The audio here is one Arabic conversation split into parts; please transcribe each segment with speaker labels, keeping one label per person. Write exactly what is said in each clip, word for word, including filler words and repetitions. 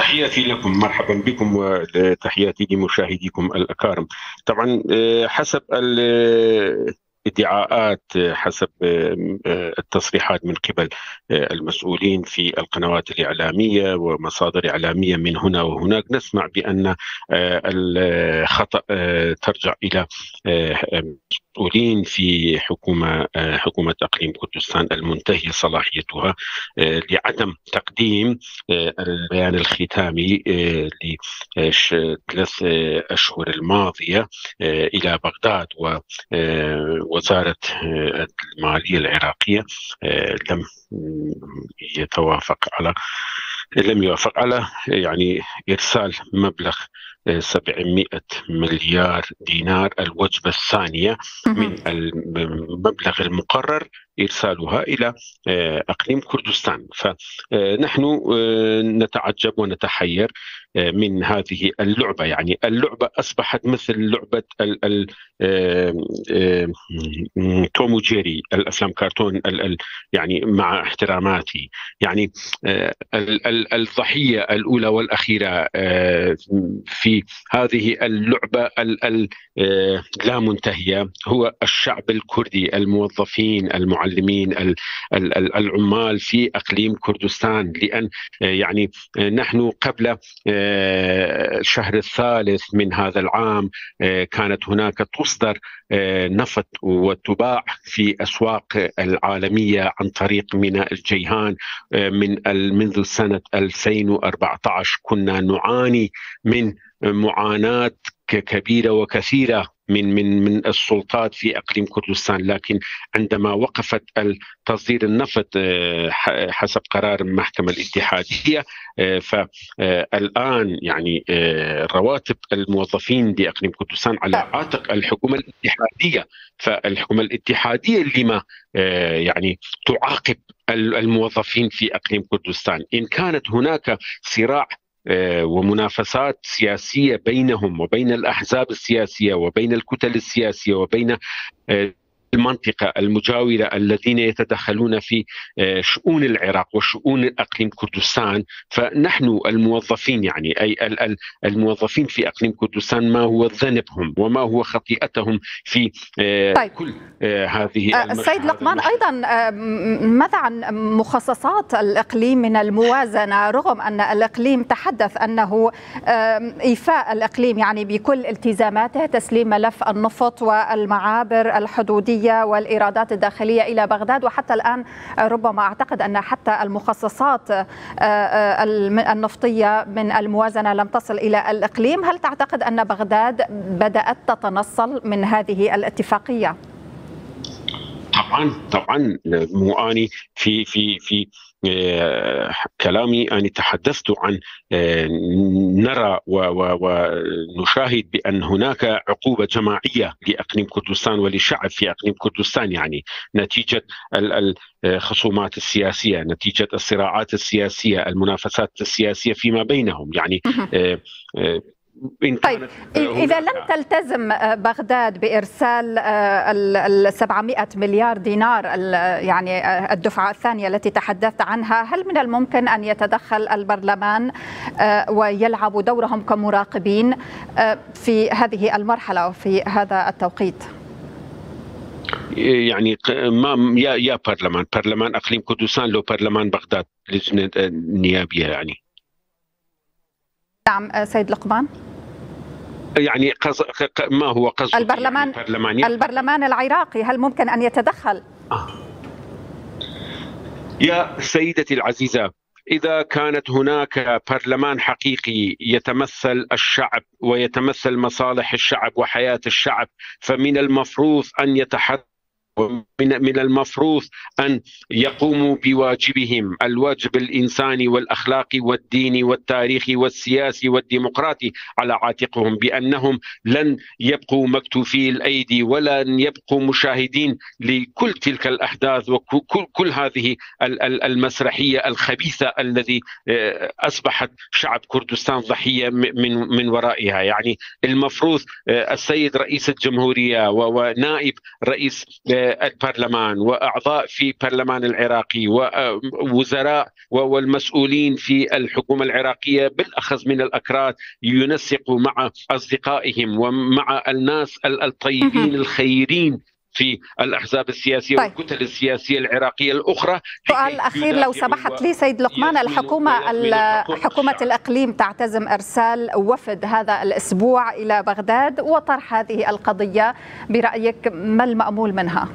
Speaker 1: تحياتي لكم، مرحبا بكم، وتحياتي لمشاهديكم الأكارم. طبعا حسب الادعاءات، حسب التصريحات من قبل المسؤولين في القنوات الإعلامية ومصادر إعلامية من هنا وهناك، نسمع بأن الخطأ ترجع إلى مسؤولين في حكومة حكومة إقليم كردستان المنتهية صلاحيتها لعدم تقديم البيان الختامي لثلاث أشهر الماضية إلى بغداد، ووزارة المالية العراقية لم يتوافق على لم يوافق على يعني إرسال مبلغ سبعمائة مليار دينار، الوجبة الثانية من المبلغ المقرر إرسالها إلى أقليم كردستان. فنحن نتعجب ونتحير من هذه اللعبة. يعني اللعبة أصبحت مثل لعبة توم وجيري، الأفلام كرتون، يعني مع احتراماتي، يعني الضحية الأولى والأخيرة في هذه اللعبة لا منتهية هو الشعب الكردي، الموظفين، المعلمين، العمال في أقليم كردستان. لأن يعني نحن قبل الشهر الثالث من هذا العام كانت هناك تصدر نفط وتباع في أسواق العالمية عن طريق ميناء الجيهان. من منذ سنة ألفين وأربعة عشر كنا نعاني من معاناة كبيرة وكثيرة من من من السلطات في اقليم كردستان، لكن عندما وقفت تصدير النفط حسب قرار المحكمة الاتحادية، فالآن يعني رواتب الموظفين باقليم كردستان على عاتق الحكومة الاتحادية. فالحكومة الاتحادية لما يعني تعاقب الموظفين في اقليم كردستان؟ ان كانت هناك صراع ومنافسات سياسية بينهم وبين الأحزاب السياسية وبين الكتل السياسية وبين المنطقة المجاورة الذين يتدخلون في شؤون العراق وشؤون الأقليم كردستان، فنحن الموظفين، يعني أي الموظفين في أقليم كردستان، ما هو ذنبهم وما هو خطيئتهم في
Speaker 2: طيب.
Speaker 1: كل هذه
Speaker 2: السيد لقمان، أيضا ماذا عن مخصصات الإقليم من الموازنة، رغم أن الإقليم تحدث أنه إيفاء الإقليم يعني بكل التزاماته، تسليم ملف النفط والمعابر الحدودية والإيرادات الداخلية إلى بغداد، وحتى الآن ربما أعتقد أن حتى المخصصات النفطية من الموازنة لم تصل إلى الإقليم. هل تعتقد أن بغداد بدأت تتنصل من هذه الاتفاقية؟
Speaker 1: طبعا طبعا مو اني في في في كلامي أنا تحدثت عن نرى ونشاهد بأن هناك عقوبة جماعية لأقليم كردستان وللشعب في أقليم كردستان، يعني نتيجة الخصومات السياسية، نتيجة الصراعات السياسية، المنافسات السياسية فيما بينهم. يعني
Speaker 2: طيب، إذا لم تلتزم بغداد بإرسال ال سبعمائة مليار دينار، يعني الدفعة الثانية التي تحدثت عنها، هل من الممكن أن يتدخل البرلمان ويلعبوا دورهم كمراقبين في هذه المرحلة وفي هذا التوقيت؟
Speaker 1: يعني ما يا يا برلمان برلمان أقليم كردستان لو برلمان بغداد لجنة النيابية. يعني
Speaker 2: نعم سيد لقمان،
Speaker 1: يعني قص... ما هو قصدك؟
Speaker 2: البرلمان
Speaker 1: يعني
Speaker 2: البرلمان العراقي هل ممكن أن يتدخل؟
Speaker 1: آه. يا سيدتي العزيزة، إذا كانت هناك برلمان حقيقي يتمثل الشعب ويتمثل مصالح الشعب وحياة الشعب، فمن المفروض أن يتحدث ومن من المفروض أن يقوموا بواجبهم، الواجب الإنساني والأخلاقي والديني والتاريخي والسياسي والديمقراطي على عاتقهم، بأنهم لن يبقوا مكتوفي الأيدي ولن يبقوا مشاهدين لكل تلك الأحداث وكل كل هذه المسرحية الخبيثة الذي أصبحت شعب كردستان ضحية من من ورائها. يعني المفروض السيد رئيس الجمهورية ونائب رئيس البرلمان وأعضاء في البرلمان العراقي ووزراء والمسؤولين في الحكومة العراقية بالأخذ من الأكراد ينسقوا مع أصدقائهم ومع الناس الطيبين الخيرين في الأحزاب السياسية طيب. والكتل السياسية العراقية الأخرى.
Speaker 2: سؤال أخير لو سمحت لي سيد لقمان، الحكومة حكومة الإقليم تعتزم إرسال وفد هذا الأسبوع إلى بغداد وطرح هذه القضية، برأيك ما المأمول منها؟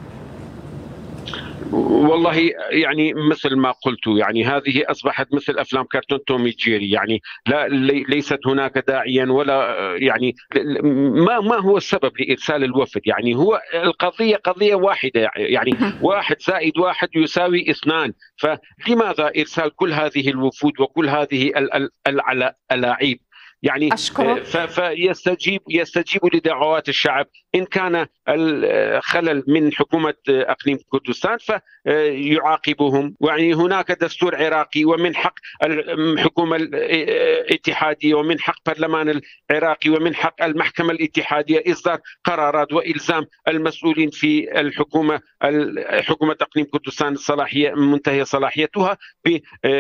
Speaker 1: والله يعني مثل ما قلت، يعني هذه أصبحت مثل أفلام كرتون توم جيري، يعني لا ليست هناك داعيا ولا يعني ما ما هو السبب لإرسال الوفد؟ يعني هو القضية قضية واحدة، يعني واحد زائد واحد يساوي اثنان، فلماذا إرسال كل هذه الوفود وكل هذه الألاعيب؟ يعني فيستجيب يستجيب لدعوات الشعب. إن كان الخلل من حكومة أقليم كردستان فيعاقبهم، يعني هناك دستور عراقي ومن حق الحكومة الاتحادية ومن حق البرلمان العراقي ومن حق المحكمة الاتحادية إصدار قرارات وإلزام المسؤولين في الحكومة حكومة أقليم كردستان الصلاحية منتهية صلاحيتها ب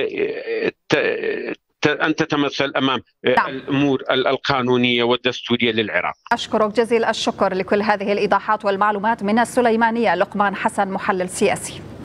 Speaker 1: أن تتمثل أمام نعم. الأمور القانونية والدستورية للعراق.
Speaker 2: أشكرك جزيل الشكر لكل هذه الإيضاحات والمعلومات من السليمانية. لقمان حسن، محلل سياسي.